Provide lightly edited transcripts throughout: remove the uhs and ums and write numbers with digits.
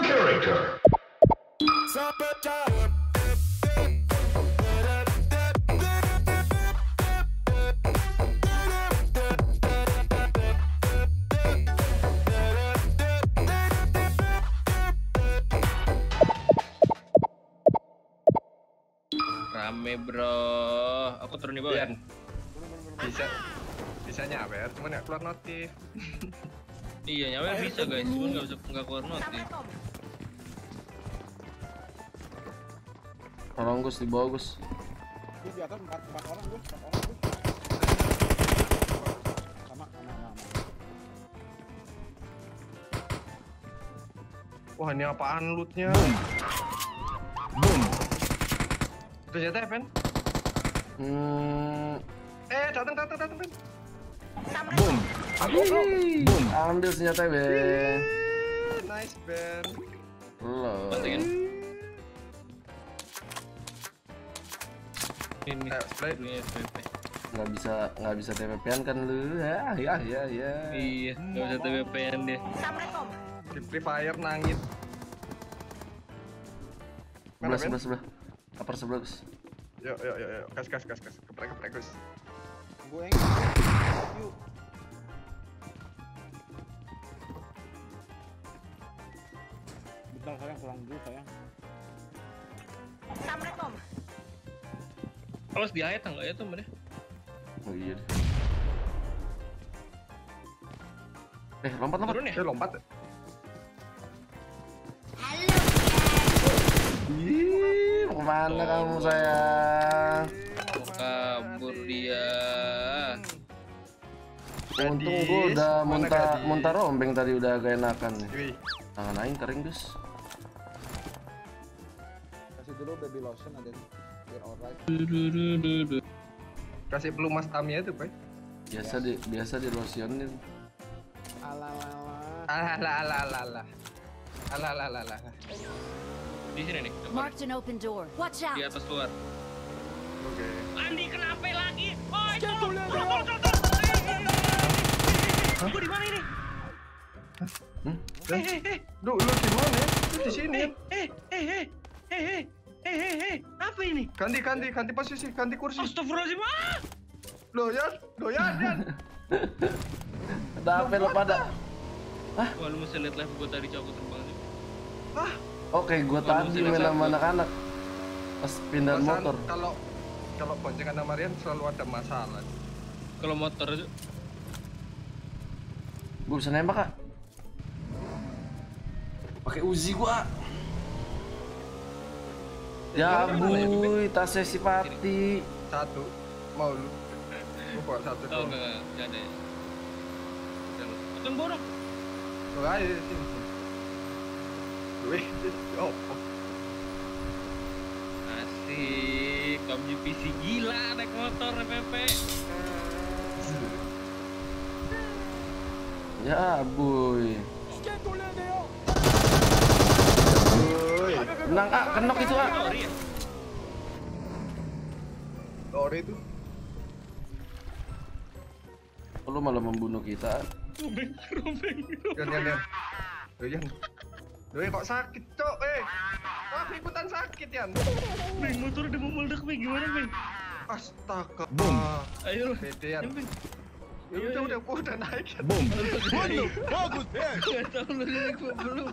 character. Rame bro, aku turun di bawah ya? Bisa nyawer, cuman nggak keluar notif. Iya nyawer bisa guys, cuman nggak keluar notif. Tolong Gus, di bawah Gus. Di atas 4 orang Gus, 4 orang Gus. Sama. Wah ini apaan lootnya? Boom. Ternyata ya, Pen? Datang, Pen. Boom. Boom. Ambil senjata, Ben. Nice, Ben. Lo. Pentingin. Ini Spray. Nggak bisa TPP-an kan lu. Ya. Iya, nggak bisa TPP-an dia. Free Fire nangis. Mana, Ben? Sebelah. Upper sebelah Gus. Yuk. Gas. Keprek, Gus. Gue yang yuk. Bentar sayang, pulang dulu sayang. Awas di ayat enggak ya tuh mereka? Oh iya. Lompat. Turun ya? Lompat. Ih, mau kemana kamu sayang? Mau kabur dia. Untung gua udah Mana muntah rombeng tadi udah agak enakan nih. Wih, Tangan aing kering Gus. Kasih dulu baby lotion ada nih. Biar alright. kasih pelumas Tamiya tuh, Pak. Biasa di lotionin. Alah. Di sini nih. Marked an open door. Watch out. Di atas luar. Oke. Andi kenapa lagi? Oh, tolong. Gua di mana ini? Duh, lu gimana ya? Lu di sini. Apa ini? Ganti posisi, ganti kursi. Astagfirullahaladzim. Doyan. Ada apa lo pada? Wah, lu mesti lihat live gua tadi cowok terbang aja. Oke, gua tadi main sama anak-anak pas pindah motor. Kalau boncengan sama Rian selalu ada masalah. Kalau motor aja. Gua bisa nembak, Kak. Pakai Uzi gua. Ya ampun, tasnya si Pati. Satu. Mau lu? Gua bawa satu Oh, doang. enggak ada. Kan borong. Oh, ayo sini. Wih, oh. Asik, PUBG PC gila naik motor FFP. Ya boy. Menang Kak, kenok itu Kak. Ori itu. Lu malah membunuh kita. Rombeng. Yan. Doyan kok sakit, Cok, Wah, ikutan sakit, Yan. Beng, motor udah mau meledak, Beng. Gimana, Beng? Astaga. Boom. Ayo lu. Pede, Yan. Beng. Ya udah naik. Yan. Boom. Bagus, Beng. Enggak tahu lu ini gua belum.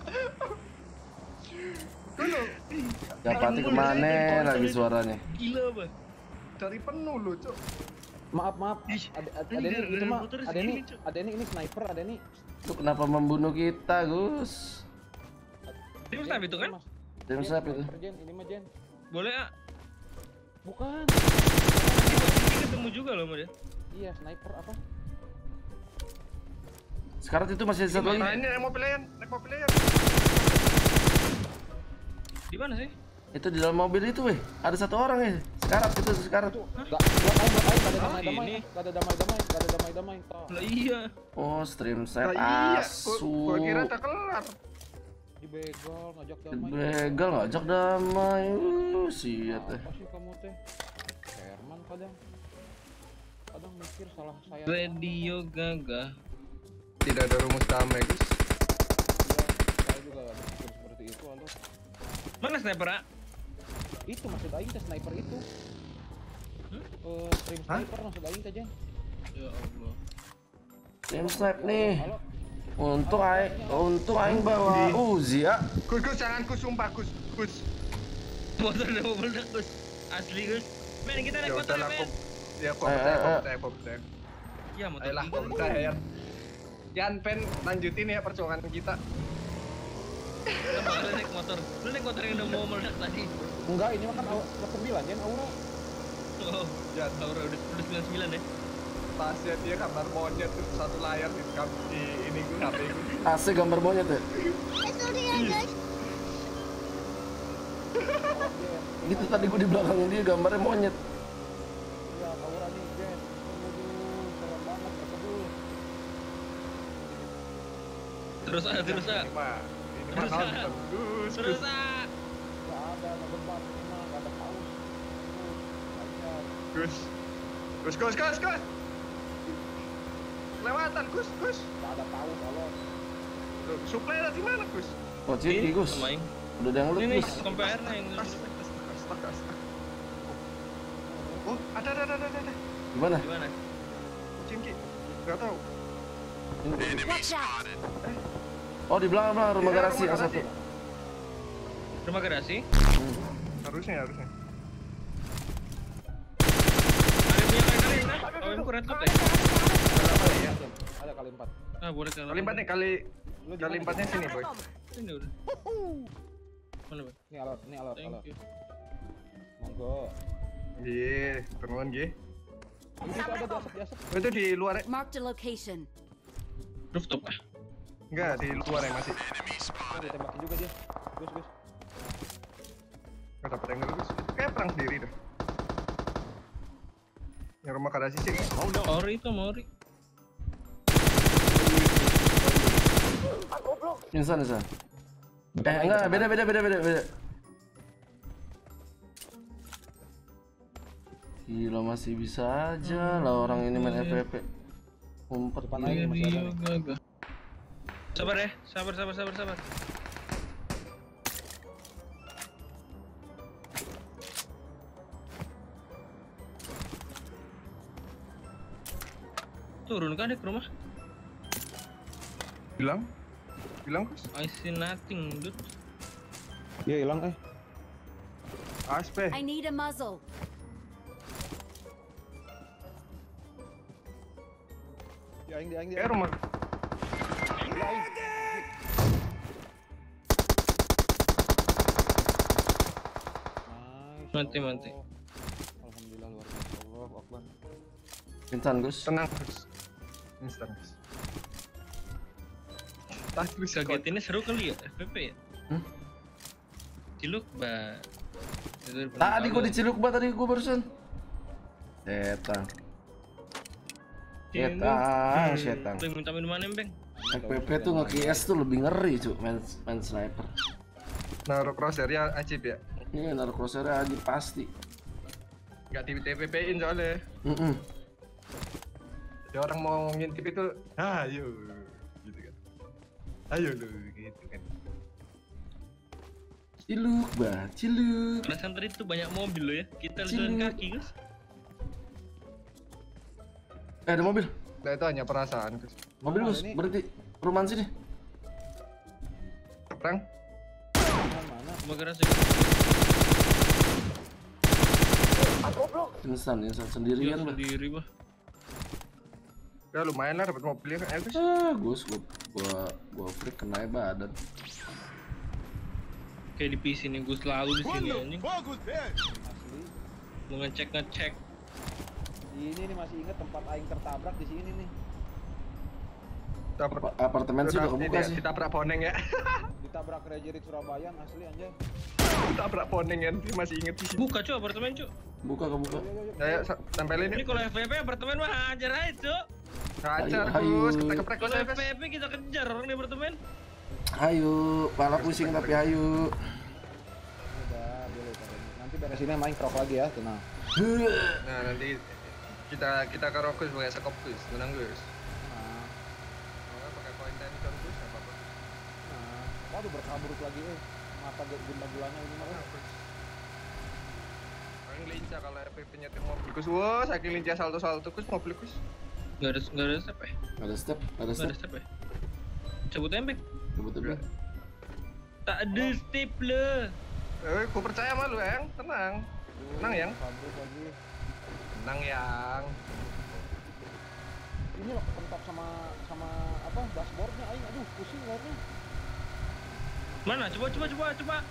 Dulu Ya Pati kemana lagi suaranya? Gila, Bang. dari penuh lu, Cok. Maaf. Ih, Ada ini nih, itu mah. motor Ada segini, nih, Cok. ada nih ini sniper, ada nih. Itu kenapa membunuh kita, Gus? Tim snap itu kan? Tim snap itu. Jen, ini mah Jen. Boleh, ah. Bukan. Ini ketemu juga loh, Mas. Iya, sniper apa? Sekarang itu masih ada satu Nah, lagi. ini naik mobil Yan. Di mana sih? Itu di dalam mobil itu, weh. Ada satu orang ya. Sekarang itu sekarang. Enggak ada ini. damai-damai. Lah iya. Oh, stream set Nah, iya, asu. gua kira tak kelar. Dibegal, ngajak damai. Begal ngajak damai. Siat deh. Apa sih kamu teh? Herman kadang mikir salah saya. Radio Gaga. Tidak ada rumus damai, guys. Iya, saya juga gak ada pikir Mana sniper, ah? Itu maksud aing teh sniper itu. Stream Hah? sniper maksud aing teh, Jen. Ya Allah. Tim snipe nih. Halo. Untung aing bawa Uzi ya. Gus, jangan Gus, sumpah Gus. Motor udah mau meledak, Gus. Asli, Gus. Men, kita naik Ya motor udah ya, lah, men. ya kok percaya. Ya, motor Ayolah, tinggi. kok percaya. Yan, pen lanjutin ya perjuangan kita. Kenapa lu naik motor? Lu naik motor yang udah mau meledak tadi. Enggak, ini mah kan 9 Jen, Aura. Oh, Ya, Aura udah 99 ya. tasnya dia gambar monyet tuh satu layar di ini gue HP gue. AC gambar monyet ya. Gitu tadi gue di belakangnya dia gambarnya monyet. Ya, Aura nih, Jen. Waduh, keren banget berkedul. Terus ah. Ini mah Terus, nonton. Terus ah. Enggak ada ngebeban ini mah, enggak ada paus. Ajar. Gus. Kelewatan Gus. Enggak ada paus, halo. Loh, supply dari mana Gus? Oh Ciki Gus. Sama yang Udah ada yang lu ini nih, Gus. kompare-nya yang Astaga. Oh, ada. Gimana? gimana? Kucing Ki. Enggak tahu. Watch out! Oh di belakang rumah Iya, garasi rumah yang satu. garasi. Rumah garasi? Harusnya. Ada punya kali nah. Oh, yang kurat tuh ya. Berapa ya? Ada kali 4. Ah, boleh kan. Kali 4 nih, kali Lu di mana, 4-nya sini, Boy. Ini udah. Mana, Bang? Ini alert. Thank you. Monggo. Iya, temuan G. Itu ada di asap. Oh, itu di luar ya? Marked a location. Rooftop ah. Enggak, di luar ya masih. Oh, ditembakin juga dia. Gus. Enggak dapat yang Gus. Itu kayak perang sendiri dah. Yang rumah garasi sih. Ori itu mau Ori. Insan. Enggak, beda. Gila masih bisa aja lah orang ini main FPP. Umpet Depan gini. aja masih ada nih. Gaga. Sabar ya, sabar. Turun kan deh ke rumah? Bilang Gus. I see nothing, dude. Iya, hilang ASP. I need a muzzle. Di aing. Kayak rumah. Nice. Mati. Alhamdulillah luar biasa. Allahu Akbar. Insan Gus. Tenang Gus. Instan Gus. Tas Gus Kaget ini seru kali ya, FPP ya? Ciluk, Tadi gua di Ciluk tadi gua barusan. Setan. Beng, minta minuman Beng. FPP tuh nge-KS tuh lebih ngeri cuy main sniper. naruh crosshair ya ajib ya. Iya naruh crosshair aja pasti. Enggak di TPP-in soalnya. Ada orang mau ngintip itu, ayo gitu kan. Ayo lu gitu kan. Ciluk. Perasaan tadi tuh banyak mobil loh ya. Kita jalan kaki, guys. Ada mobil. Nah itu hanya perasaan Gus. Mobil Gus, berhenti. Perumahan sini. Perang. Mana? Rumah garasi. Insan sendirian bah. Sendiri, bah. Ya lumayan lah dapat mobilnya kan Gus. Gua freak kena badan. Kayak di PC nih, gue selalu di sini anjing. Asli. Mau ngecek. Ini nih masih inget tempat aing tertabrak di sini nih. Apartemen sih udah kebuka sih. Ditabrak boneng ya. Ditabrak Rejerit Surabaya asli anjay. Ditabrak boneng kan, dia masih inget di sini. Buka cuy apartemen cuy. Kebuka. Ayo tempelin Ini yuk. kalau FPP apartemen mah hajar aja cuy. Hajar Ayo. Gus, keprek Kalau Gus. FPP kita kejar orang di apartemen. Ayo, pala pusing tapi ayo. Udah, boleh Pak. Nanti beresinnya main krok lagi ya, tenang. Nah nanti kita ke Rokus pakai sekop Gus, tenang Gus. Nah, Pakai koin tension Gus, nggak apa-apa. waduh berkaburut lagi mata gila-gilanya ini mah. Paling lincah kalau FPP nyetir mobil Gus. Wah, saking lincah salto-salto Gus mobil Gus. Nggak ada step ya? Ada step, ada Nggak step. ada step ya? Cabut tembek. Coba. Tak ada step lah. Gue percaya sama lu, Yang. Tenang. Tenang, Yang. Kabur lagi. Tenang, Yang. Ini loh kepentok sama apa dashboardnya aing, aduh pusing liatnya. Mana? Coba. Sok.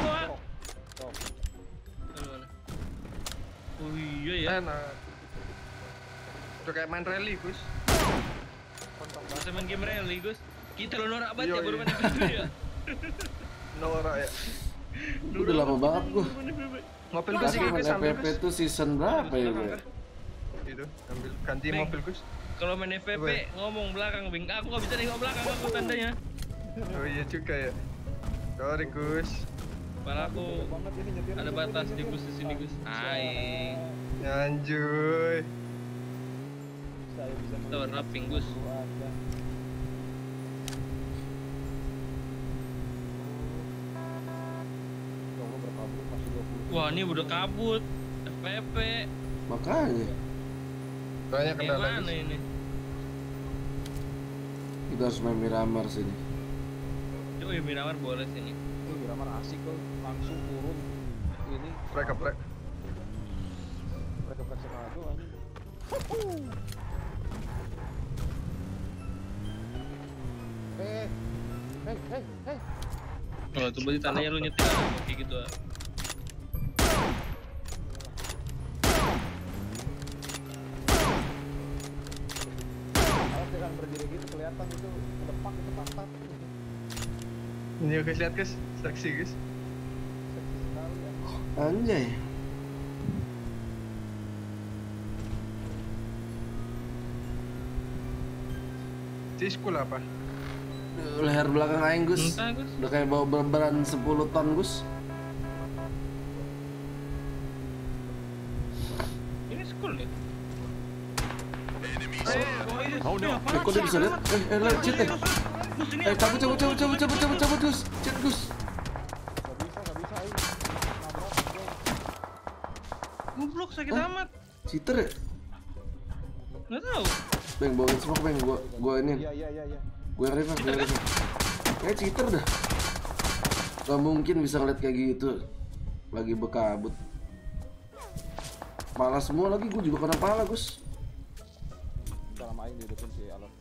Mana? Oh iya ya. Enak. Udah kayak main rally, Gus. Bisa main game rally, Gus. Kita lo norak banget Iya, ya baru iya. main FPP ya. Norak ya. Udah lama banget gua. Mobil Gus Tapi ini main Gus ambil FPP Gus. tuh season berapa ya gue? Gitu, ambil ganti Bang. mobil Gus. Kalau main FPP ngomong belakang, Bing. Aku nggak bisa nengok belakang aku tandanya. Oh iya juga ya. Sorry Gus. Padahal aku Banget ini nyetir. ada batas di Gus di sini, Gus. Aing. Anjuy. Saya bisa Kita warnaping, Gus. ada. Kalau berkabut masih 20. Wah, ini udah kabut. FPP. Makanya Banyak Kayak kendala mana Gus. ini? kita harus main Miramar sini. Coba ya Miramar boleh sini. Ini Miramar asik kok, langsung turun. Ini Geprek. mereka Senado anjing. Hey. Oh, coba ditandanya lu nyetir kayak gitu. Kalau dengan berdiri gitu kelihatan itu ke depan itu pantat. Ini Gus lihat Gus, seksi Gus. Seksi sekali ya. Anjay. Ciskul apa? Leher belakang aing Gus. Entah, Gus. Udah kayak bawa beban 10 ton Gus. Ini school ya? Kok dia bisa lihat? Lihat cheat ya? Cabut Gus. Cheat Gus. Gak bisa ayo. Nabrak gue. Goblok sakit amat. Cheater ya? Nggak tahu. Bang, bawain smoke bang, gua ini. Iya. Gue yang revive. Kayak cheater dah. Gak mungkin bisa ngeliat kayak gitu. Lagi berkabut. Pala semua lagi, gue juga kena pala Gus. Dalam aing di depan si Alon.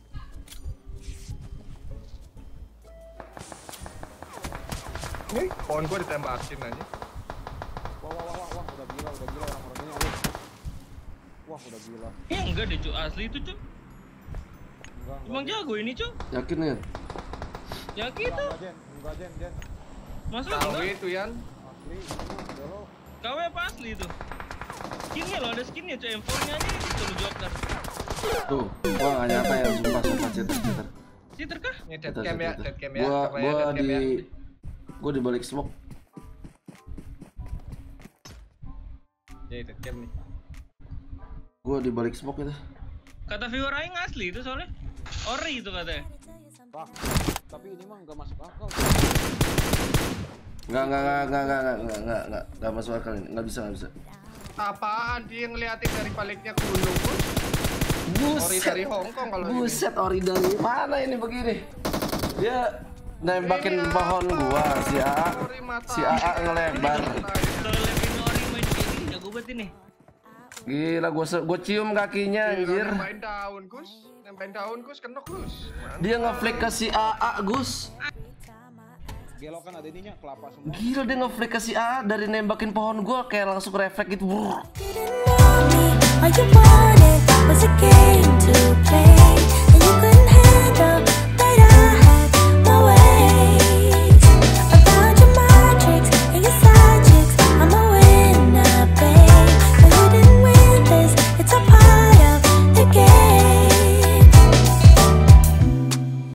Nih, pohon gua ditembakin aja. Wah, udah gila orang-orang ini. Ayo. Wah, udah gila. Ya enggak deh, Cuk. Asli itu, Cuk. Enggak. Emang jago ini, Cuk. Yakin ya? Ya gitu. Enggak, Jen. Masa Tahu enggak? itu Yan. Asli, udah lo. KW apa asli itu? Skinnya loh, ada skinnya, Cuk. M4-nya aja itu loh, Joker. Tuh, wah gak nyata ya, sumpah cheater. Cheater kah? Ini deadcam ya. Gua di balik smoke. Ya, deadcam nih. Gua di balik smoke itu. Kata viewer aing asli itu soalnya. Ori itu katanya. Wah, tapi ini mah enggak masuk akal. Enggak masuk akal ini, enggak bisa. Apaan dia ngeliatin dari baliknya gunung Gus? Ori dari Hongkong kalau ini. Buset, ori dari mana ini begini? Dia nembakin pohon gua, si AA ngelebar. Kalau lebih Ori main kayak gini jago banget ini. Gila, gua cium kakinya anjir. Nembain daun Gus, kenok Gus. Dia ngeflick ke si AA Gus. Gelok kan ada ininya kelapa semua. Gila, dia ngeflick ke si AA dari nembakin pohon gua kayak langsung refleks gitu. Brrr. Didn't know me, all you wanted was a game to play, and you couldn't handle